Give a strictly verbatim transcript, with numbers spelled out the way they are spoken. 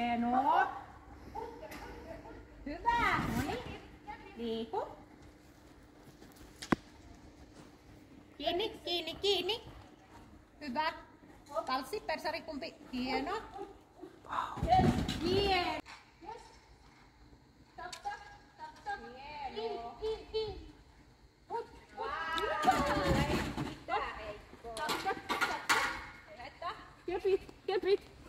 Hienoa. Hyvä. No niin. Liiku. Kiinni, kiinni, kiinni. Hyvä. Talssi, persarikumpi. Hieno. Hieno. Stop, stop, stop, stop. Hieno. In, in, in. Wow. Stop, stop, stop, stop. Kepit, kepit.